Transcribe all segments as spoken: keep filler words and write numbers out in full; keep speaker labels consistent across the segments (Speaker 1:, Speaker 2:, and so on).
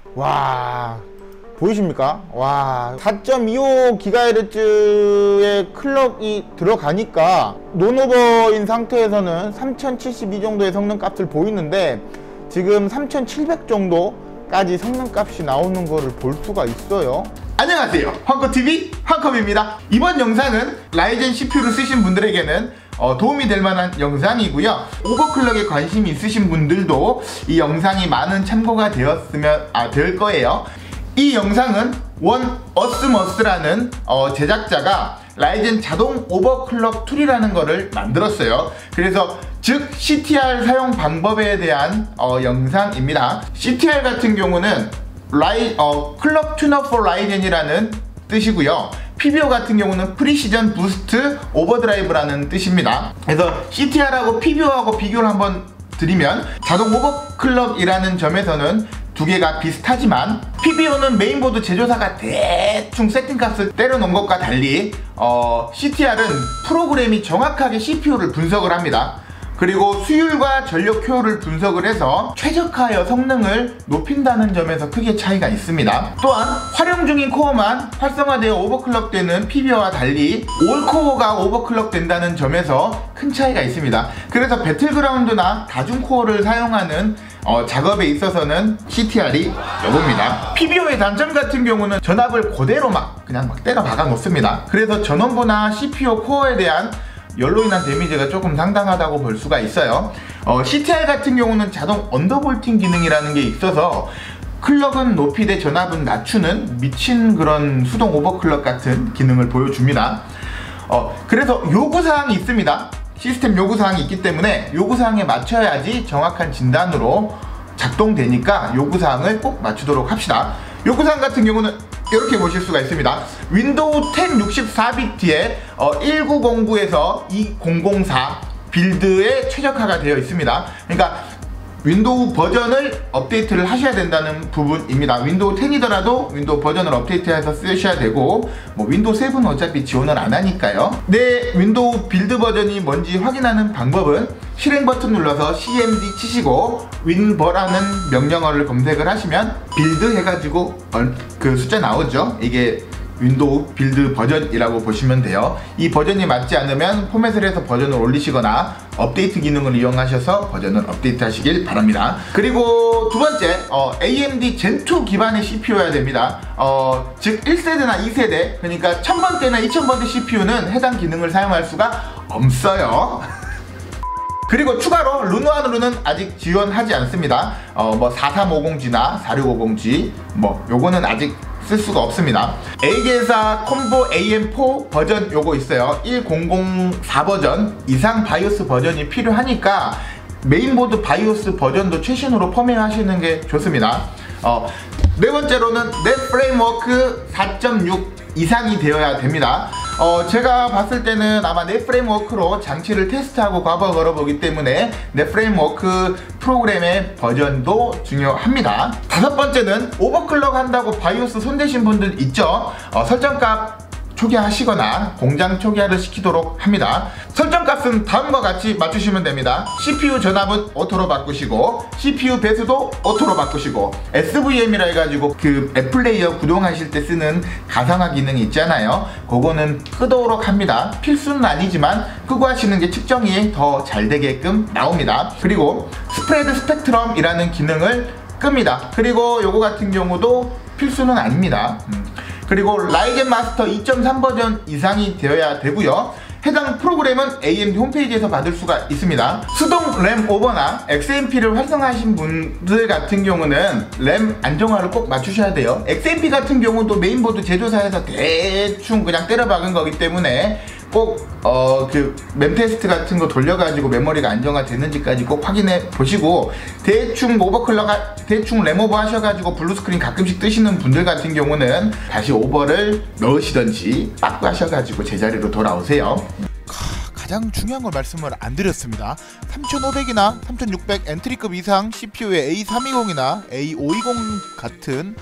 Speaker 1: 와, 보이십니까? 와, 사 점 이오 기가헤르츠의 클럭이 들어가니까 논오버인 상태에서는 삼천칠십이 정도의 성능 값을 보이는데 지금 삼천칠백 정도까지 성능 값이 나오는 거를 볼 수가 있어요.
Speaker 2: 안녕하세요, 황코티비 황컵입니다. 이번 영상은 라이젠 씨피유를 쓰신 분들에게는 어, 도움이 될 만한 영상이고요. 오버클럭에 관심이 있으신 분들도 이 영상이 많은 참고가 되었으면 아, 될 거예요. 이 영상은 원 어스머스라는 어, 제작자가 라이젠 자동 오버클럭 툴이라는 거를 만들었어요. 그래서 즉 씨티알 사용 방법에 대한 어, 영상입니다. 씨티알 같은 경우는 라이, 어, 클럭 튜너 포 라이젠이라는 뜻이고요. 피비오 같은 경우는 프리시전 부스트 오버드라이브라는 뜻입니다. 그래서 씨티알하고 피비오하고 비교를 한번 드리면 자동 오버클럭이라는 점에서는 두 개가 비슷하지만 피비오는 메인보드 제조사가 대충 세팅값을 때려놓은 것과 달리 어, 씨티알은 프로그램이 정확하게 씨피유를 분석을 합니다. 그리고 수율과 전력 효율을 분석을 해서 최적화하여 성능을 높인다는 점에서 크게 차이가 있습니다. 또한 활용 중인 코어만 활성화되어 오버클럭 되는 피비오와 달리 올 코어가 오버클럭 된다는 점에서 큰 차이가 있습니다. 그래서 배틀그라운드나 다중 코어를 사용하는 어, 작업에 있어서는 씨티알이 여봅니다. 피비오의 단점 같은 경우는 전압을 그대로 막 그냥 막 때려 박아 놓습니다. 그래서 전원부나 씨피유 코어에 대한 열로 인한 데미지가 조금 상당하다고 볼 수가 있어요. 어, 씨티알 같은 경우는 자동 언더볼팅 기능이라는 게 있어서 클럭은 높이 대 전압은 낮추는 미친 그런 수동 오버클럭 같은 기능을 보여줍니다. 어, 그래서 요구사항이 있습니다. 시스템 요구사항이 있기 때문에 요구사항에 맞춰야지 정확한 진단으로 작동되니까 요구사항을 꼭 맞추도록 합시다. 요구사항 같은 경우는 이렇게 보실 수가 있습니다. 윈도우 텐 육십사 비트에 어, 천구백구에서 이천사 빌드에 최적화가 되어 있습니다. 그러니까 윈도우 버전을 업데이트를 하셔야 된다는 부분입니다. 윈도우 텐이더라도 윈도우 버전을 업데이트해서 쓰셔야 되고 뭐 윈도우 세븐은 어차피 지원을 안 하니까요. 내 윈도우 빌드 버전이 뭔지 확인하는 방법은 실행 버튼 눌러서 씨엠디 치시고 윈버라는 명령어를 검색을 하시면 빌드 해가지고 그 숫자 나오죠. 이게 윈도우 빌드 버전이라고 보시면 돼요. 이 버전이 맞지 않으면 포맷을 해서 버전을 올리시거나 업데이트 기능을 이용하셔서 버전을 업데이트 하시길 바랍니다. 그리고 두 번째, 어, 에이엠디 젠 투 기반의 씨피유여야 됩니다. 어, 즉 일 세대나 이 세대, 그러니까 천 번대나 이천 번대 씨피유는 해당 기능을 사용할 수가 없어요. 그리고 추가로 루노안으로는 아직 지원하지 않습니다. 어, 뭐 사삼오공 지나 사육오공 지 뭐 요거는 아직 쓸 수가 없습니다. 에이게사 콤보 에이엠 사 버전 요거 있어요. 천사 버전 이상 바이오스 버전이 필요하니까 메인보드 바이오스 버전도 최신으로 펌웨어 하시는 게 좋습니다. 어, 네 번째로는 넷 프레임워크 사 점 육 이상이 되어야 됩니다. 어, 제가 봤을 때는 아마 넷 프레임워크로 장치를 테스트하고 과거 걸어보기 때문에 넷 프레임워크 프로그램의 버전도 중요합니다. 다섯 번째는 오버클럭 한다고 바이오스 손대신 분들 있죠. 어, 설정값 초기화하시거나 공장 초기화를 시키도록 합니다. 설정값은 다음과 같이 맞추시면 됩니다. 씨피유 전압은 오토로 바꾸시고 씨피유 배수도 오토로 바꾸시고 에스브이엠이라 해가지고 그 앱플레이어 구동하실 때 쓰는 가상화 기능이 있잖아요. 그거는 끄도록 합니다. 필수는 아니지만 끄고 하시는 게 측정이 더 잘 되게끔 나옵니다. 그리고 스프레드 스펙트럼이라는 기능을 끕니다. 그리고 요거 같은 경우도 필수는 아닙니다. 음. 그리고 라이젠 마스터 이 점 삼 버전 이상이 되어야 되고요. 해당 프로그램은 에이엠디 홈페이지에서 받을 수가 있습니다. 수동 램 오버나 엑스엠피를 활성화하신 분들 같은 경우는 램 안정화를 꼭 맞추셔야 돼요. 엑스엠피 같은 경우도 메인보드 제조사에서 대충 그냥 때려 박은 거기 때문에 꼭 어 그 램 테스트 같은 거 돌려가지고 메모리가 안정화 되는지까지 꼭 확인해 보시고, 대충 오버클럭 대충 램 오버 하셔가지고 블루스크린 가끔씩 뜨시는 분들 같은 경우는 다시 오버를 넣으시던지 빠꾸 하셔가지고 제자리로 돌아오세요.
Speaker 1: 가장 중요한 걸 말씀을 안 드렸습니다. 삼천오백이나 삼천육백 엔트리급 이상 씨피유의 에이 삼백이십이나 에이 오백이십 같은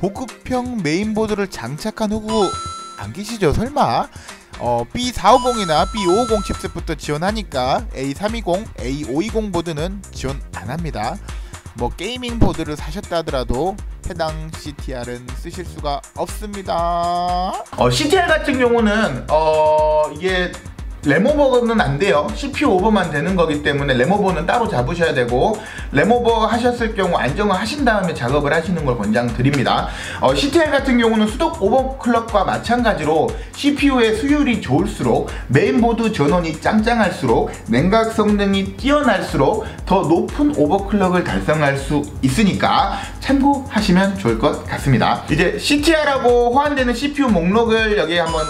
Speaker 1: 보급형 메인보드를 장착한 후구 안 계시죠 설마? 어, 비 사백오십이나 비 오백오십 칩셋부터 지원하니까 에이 삼백이십, 에이 오백이십 보드는 지원 안합니다. 뭐 게이밍 보드를 사셨다 하더라도 해당 씨티알은 쓰실 수가 없습니다.
Speaker 2: 어, 씨티알 같은 경우는 어, 이게 램오버는 안 돼요. 씨피유 오버만 되는 거기 때문에 램오버는 따로 잡으셔야 되고, 램오버 하셨을 경우 안정을 하신 다음에 작업을 하시는 걸 권장드립니다. 어, 씨티알 같은 경우는 수동 오버클럭과 마찬가지로 씨피유의 수율이 좋을수록, 메인보드 전원이 짱짱할수록, 냉각 성능이 뛰어날수록 더 높은 오버클럭을 달성할 수 있으니까 참고하시면 좋을 것 같습니다. 이제 씨티알하고 호환되는 씨피유 목록을 여기에 한번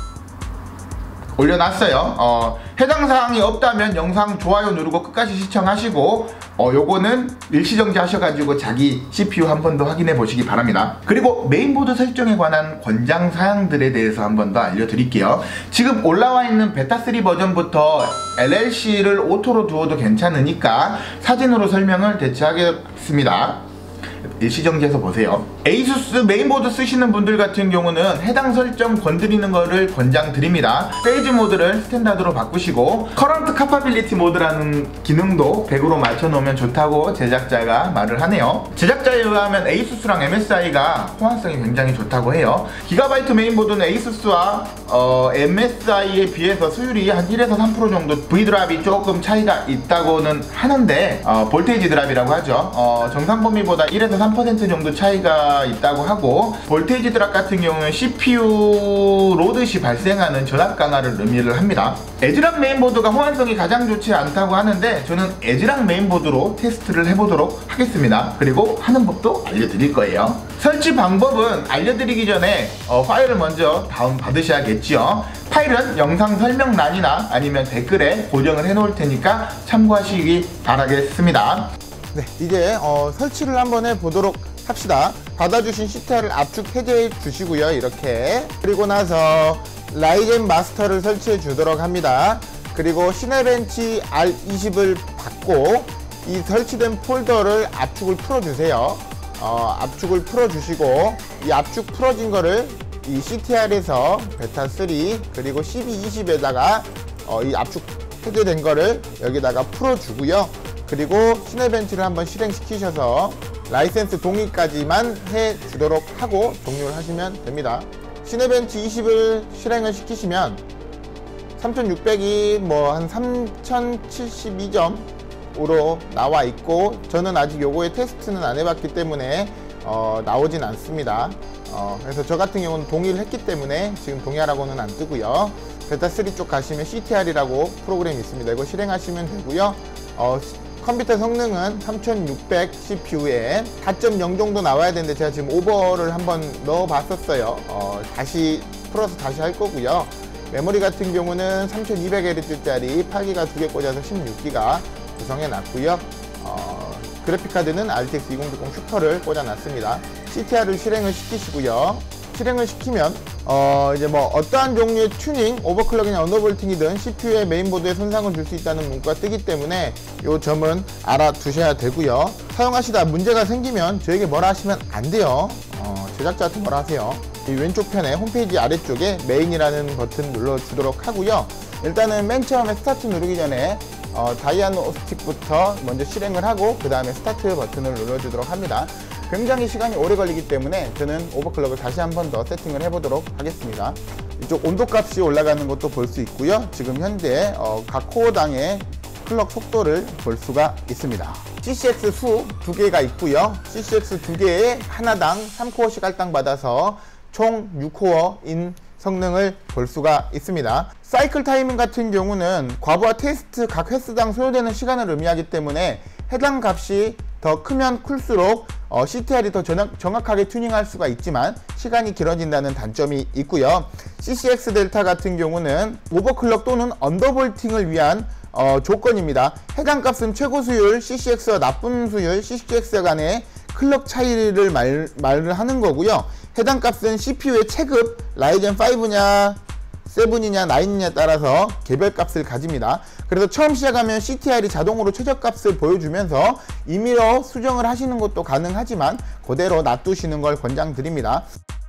Speaker 2: 올려놨어요. 어, 해당 사항이 없다면 영상 좋아요 누르고 끝까지 시청하시고, 어, 요거는 일시정지 하셔가지고 자기 씨피유 한 번 더 확인해 보시기 바랍니다. 그리고 메인보드 설정에 관한 권장 사항들에 대해서 한 번 더 알려드릴게요. 지금 올라와 있는 베타 쓰리 버전부터 엘엘씨를 오토로 두어도 괜찮으니까 사진으로 설명을 대체하겠습니다. 일시정지해서 보세요. 에이수스 메인보드 쓰시는 분들 같은 경우는 해당 설정 건드리는 거를 권장드립니다. 페이즈 모드를 스탠다드로 바꾸시고, 커런트 카파빌리티 모드라는 기능도 백으로 맞춰놓으면 좋다고 제작자가 말을 하네요. 제작자에 의하면 에이수스랑 엠에스아이가 호환성이 굉장히 좋다고 해요. 기가바이트 메인보드는 에이수스와 어, 엠에스아이에 비해서 수율이 한 일에서 삼 퍼센트 정도 V드랍이 조금 차이가 있다고는 하는데, 어, 볼테이지 드랍이라고 하죠. 어, 정상 범위보다 일에서 삼 퍼센트 정도 차이가 있다고 하고, 볼테이지 드랍 같은 경우는 씨피유 로드 시 발생하는 전압 강화를 의미를 합니다. 에즈락 메인보드가 호환성이 가장 좋지 않다고 하는데, 저는 에즈락 메인보드로 테스트를 해보도록 하겠습니다. 그리고 하는 법도 알려드릴 거예요. 설치 방법은 알려드리기 전에 어, 파일을 먼저 다운 받으셔야겠지요. 파일은 영상 설명란이나 아니면 댓글에 고정을 해 놓을 테니까 참고하시기 바라겠습니다.
Speaker 1: 네, 이제 어, 설치를 한번 해보도록 합시다. 받아주신 씨티알을 압축 해제해 주시고요. 이렇게. 그리고 나서 라이젠 마스터를 설치해 주도록 합니다. 그리고 시네벤치 알 이십을 받고 이 설치된 폴더를 압축을 풀어주세요. 어, 압축을 풀어주시고, 이 압축 풀어진 거를 이 씨티알에서 베타 쓰리 그리고 씨비 이십에다가 어, 이 압축 해제된 거를 여기다가 풀어주고요. 그리고 시네벤치를 한번 실행시키셔서 라이센스 동의까지만 해주도록 하고 종료를 하시면 됩니다. 시네벤치 이십을 실행을 시키시면 삼천육백이 뭐 한 삼천칠십이 점으로 나와 있고, 저는 아직 요거의 테스트는 안 해봤기 때문에 어, 나오진 않습니다. 어, 그래서 저 같은 경우는 동의를 했기 때문에 지금 동의하라고는 안 뜨고요. 베타 쓰리 쪽 가시면 씨티알이라고 프로그램이 있습니다. 이거 실행하시면 되고요. 어, 컴퓨터 성능은 삼천육백 씨피유에 사 점 영 정도 나와야 되는데 제가 지금 오버를 한번 넣어 봤었어요. 어, 다시 풀어서 다시 할 거고요. 메모리 같은 경우는 삼천이백 헤르츠짜리 팔 기가 두 개 꽂아서 십육 기가 구성해 놨고요. 어, 그래픽카드는 알티엑스 이천육십 슈퍼를 꽂아 놨습니다. 씨티알을 실행을 시키시고요. 실행을 시키면 어 이제 뭐 어떠한 종류의 튜닝, 오버클럭이나 언더볼팅이든 씨피유의 메인보드에 손상을 줄 수 있다는 문구가 뜨기 때문에 이 점은 알아두셔야 되고요. 사용하시다 문제가 생기면 저에게 뭐라 하시면 안 돼요. 어, 제작자한테 뭐라 하세요. 이 왼쪽 편에 홈페이지 아래쪽에 메인이라는 버튼 눌러주도록 하고요. 일단은 맨 처음에 스타트 누르기 전에 어, 다이아노스틱부터 먼저 실행을 하고 그 다음에 스타트 버튼을 눌러주도록 합니다. 굉장히 시간이 오래 걸리기 때문에 저는 오버클럭을 다시 한 번 더 세팅을 해보도록 하겠습니다. 이쪽 온도값이 올라가는 것도 볼 수 있고요. 지금 현재 어, 각 코어당의 클럭 속도를 볼 수가 있습니다. 씨씨엑스 수 두 개가 있고요. 씨씨엑스 두 개에 하나당 삼 코어씩 할당 받아서 총 육 코어인 성능을 볼 수가 있습니다. 사이클 타이밍 같은 경우는 과부하 테스트 각 횟수당 소요되는 시간을 의미하기 때문에 해당 값이 더 크면 클수록 어, 씨티알이 더 정확, 정확하게 튜닝할 수가 있지만 시간이 길어진다는 단점이 있고요. 씨씨엑스 델타 같은 경우는 오버클럭 또는 언더볼팅을 위한 어, 조건입니다. 해당 값은 최고 수율, 씨씨엑스와 나쁜 수율, 씨씨엑스 간의 클럭 차이를 말, 말을 하는 거고요. 해당 값은 씨피유의 체급, 라이젠 파이브냐, 세븐이냐, 나인이냐에 따라서 개별 값을 가집니다. 그래서 처음 시작하면 씨티알이 자동으로 최저값을 보여주면서 임의로 수정을 하시는 것도 가능하지만 그대로 놔두시는 걸 권장드립니다.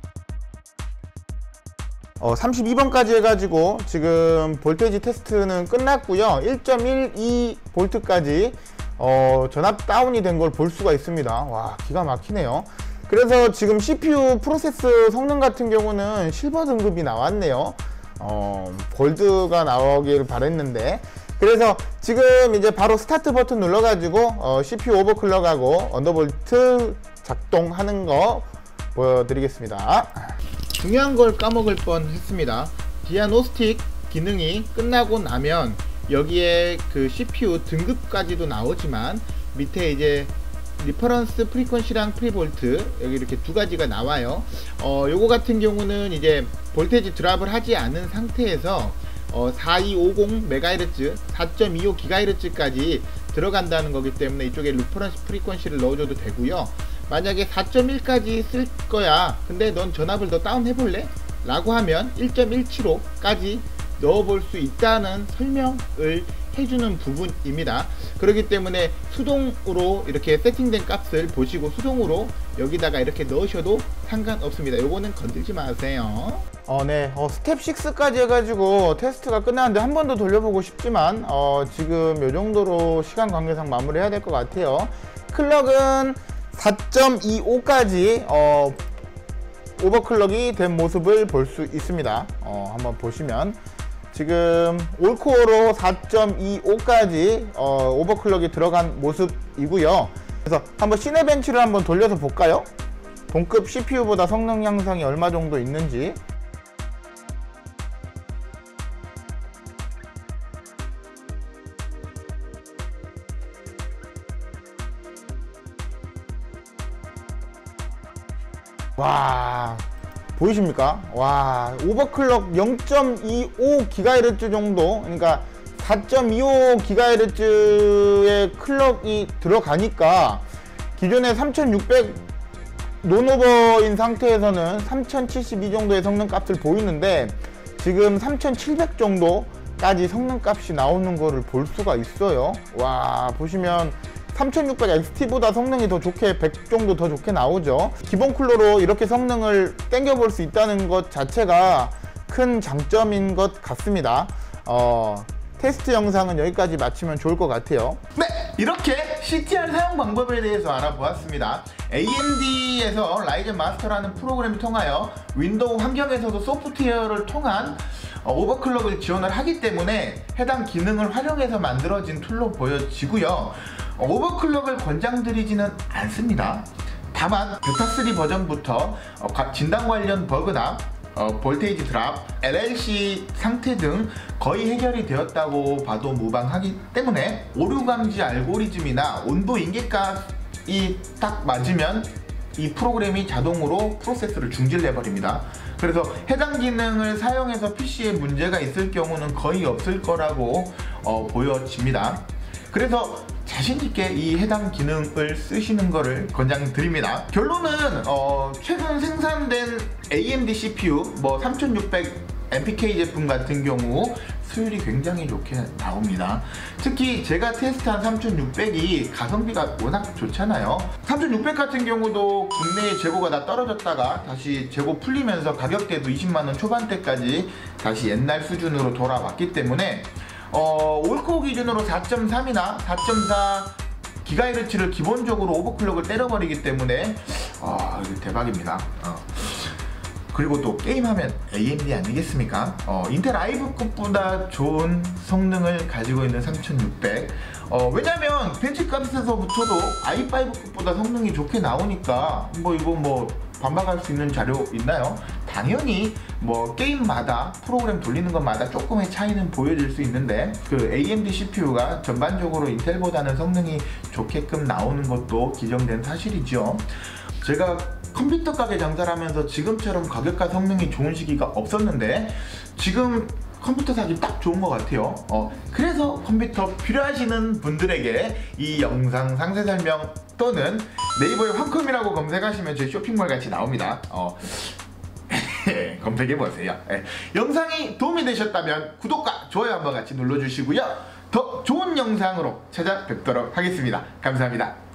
Speaker 1: 어, 삼십이 번까지 해가지고 지금 볼테이지 테스트는 끝났고요. 일 점 일이 볼트까지 어, 전압 다운이 된 걸 볼 수가 있습니다. 와, 기가 막히네요.
Speaker 2: 그래서 지금 씨피유 프로세스 성능 같은 경우는 실버 등급이 나왔네요. 어, 골드가 나오길 바랬는데, 그래서 지금 이제 바로 스타트 버튼 눌러가지고 어, 씨피유 오버클럭하고 언더볼트 작동하는 거 보여드리겠습니다. 중요한 걸 까먹을 뻔 했습니다. 디아노스틱 기능이 끝나고 나면 여기에 그 씨피유 등급까지도 나오지만 밑에 이제 리퍼런스 프리퀀시랑 프리볼트 여기 이렇게 두 가지가 나와요. 어, 요거 같은 경우는 이제 볼테이지 드랍을 하지 않은 상태에서 어, 사천이백오십 메가헤르츠, 사 점 이오 기가헤르츠까지 들어간다는 거기 때문에 이쪽에 리퍼런스 프리퀀시를 넣어줘도 되고요. 만약에 사 점 일까지 쓸 거야, 근데 넌 전압을 더 다운 해볼래? 라고 하면 일 점 일칠오까지 넣어볼 수 있다는 설명을 해주는 부분입니다. 그렇기 때문에 수동으로 이렇게 세팅된 값을 보시고 수동으로 여기다가 이렇게 넣으셔도 상관없습니다. 요거는 건들지 마세요. 어, 네. 어, 스텝 식스까지 해가지고 테스트가 끝났는데 한 번 더 돌려보고 싶지만 어, 지금 요 정도로 시간 관계상 마무리해야 될 것 같아요. 클럭은 사 점 이오까지 어, 오버클럭이 된 모습을 볼 수 있습니다. 어, 한번 보시면 지금 올코어로 사 점 이오까지 어, 오버클럭이 들어간 모습이고요. 그래서 한번 시네벤치를 한번 돌려서 볼까요? 동급 씨피유보다 성능 향상이 얼마 정도 있는지. 와, 보이십니까? 와, 오버클럭 영 점 이오 기가헤르츠 정도, 그러니까 사 점 이오 기가헤르츠의 클럭이 들어가니까 기존의 삼천육백 논오버인 상태에서는 삼천칠십이 정도의 성능 값을 보이는데 지금 삼천칠백 정도까지 성능 값이 나오는 거를 볼 수가 있어요. 와, 보시면 삼천육백 엑스티보다 성능이 더 좋게 백 정도 더 좋게 나오죠. 기본 쿨러로 이렇게 성능을 땡겨 볼 수 있다는 것 자체가 큰 장점인 것 같습니다. 어, 테스트 영상은 여기까지 마치면 좋을 것 같아요. 네, 이렇게 씨티알 사용 방법에 대해서 알아보았습니다. 에이엠디에서 라이젠 마스터라는 프로그램을 통하여 윈도우 환경에서도 소프트웨어를 통한 어, 오버클럭을 지원을 하기 때문에 해당 기능을 활용해서 만들어진 툴로 보여지고요. 어, 오버클럭을 권장드리지는 않습니다. 다만 베타쓰리 버전부터 어, 진단 관련 버그나 어, 볼테이지 드랍, 엘엘씨 상태 등 거의 해결이 되었다고 봐도 무방하기 때문에 오류 감지 알고리즘이나 온도 인계값이 딱 맞으면 이 프로그램이 자동으로 프로세스를 중지해 버립니다. 그래서 해당 기능을 사용해서 피시에 문제가 있을 경우는 거의 없을 거라고 어, 보여집니다. 그래서 자신있게 이 해당 기능을 쓰시는 것을 권장드립니다. 결론은 어, 최근 생산된 에이엠디 씨피유 뭐 삼천육백 엠피케이 제품 같은 경우 수율이 굉장히 좋게 나옵니다. 특히 제가 테스트한 삼천육백이 가성비가 워낙 좋잖아요. 삼천육백 같은 경우도 국내에 재고가 다 떨어졌다가 다시 재고 풀리면서 가격대도 이십만 원 초반대까지 다시 옛날 수준으로 돌아왔기 때문에 어, 올코어 기준으로 사 점 삼이나 사 점 사 기가헤르츠를 기본적으로 오버클럭을 때려버리기 때문에 어, 이거 대박입니다. 어. 그리고 또 게임하면 에이엠디 아니겠습니까? 어, 인텔 아이브급보다 좋은 성능을 가지고 있는 삼천육백. 어, 왜냐면 벤치값에서부터도 아이 파이브급보다 성능이 좋게 나오니까 뭐 이거 뭐 반박할 수 있는 자료 있나요? 당연히 뭐 게임마다 프로그램 돌리는 것마다 조금의 차이는 보여질 수 있는데 그 에이엠디 씨피유가 전반적으로 인텔보다는 성능이 좋게끔 나오는 것도 기정된 사실이죠. 제가 컴퓨터 가게 장사를 하면서 지금처럼 가격과 성능이 좋은 시기가 없었는데 지금 컴퓨터 사기 딱 좋은 것 같아요. 어, 그래서 컴퓨터 필요하시는 분들에게 이 영상 상세 설명 또는 네이버에 환컴이라고 검색하시면 제 쇼핑몰 같이 나옵니다. 어, 검색해보세요. 네. 영상이 도움이 되셨다면 구독과 좋아요 한번 같이 눌러주시고요. 더 좋은 영상으로 찾아뵙도록 하겠습니다. 감사합니다.